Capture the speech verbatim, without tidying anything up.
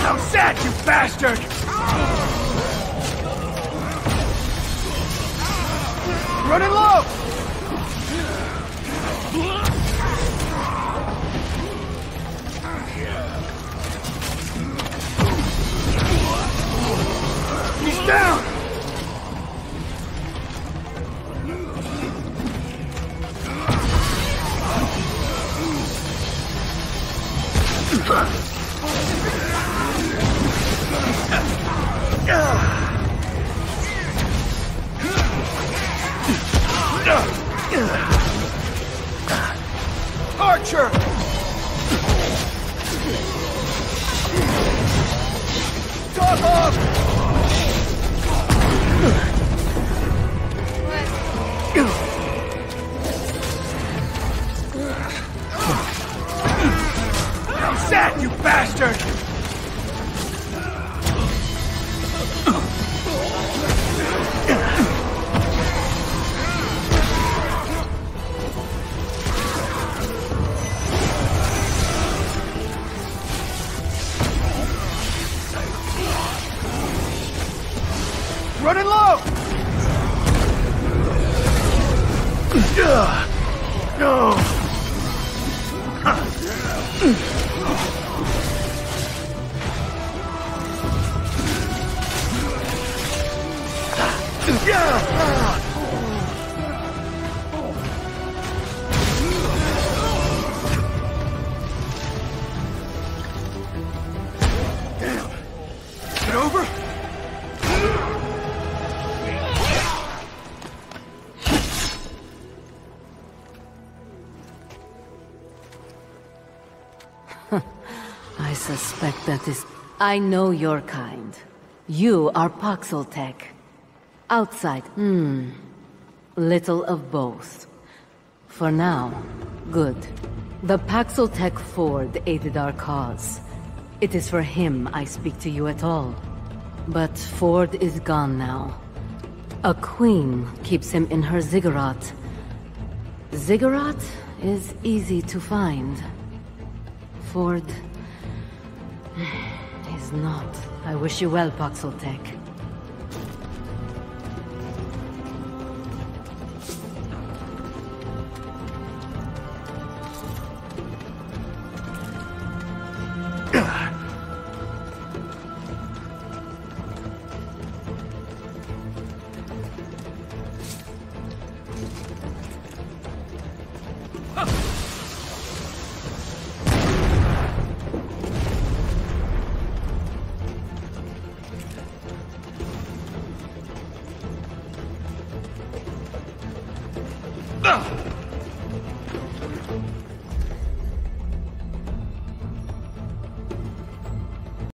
How's that, you bastard? Running low! He's down! Archer! Talk off! How's that, you bastard? Running low! No! Damn! Get over? I suspect that is... I know your kind. You are Paxel Tech. Outside, hmm. Little of both. For now, good. The Paxel Tech Ford aided our cause. It is for him I speak to you at all. But Ford is gone now. A queen keeps him in her ziggurat. Ziggurat is easy to find. Ford... is not. I wish you well, Paxel Tech. Ugh!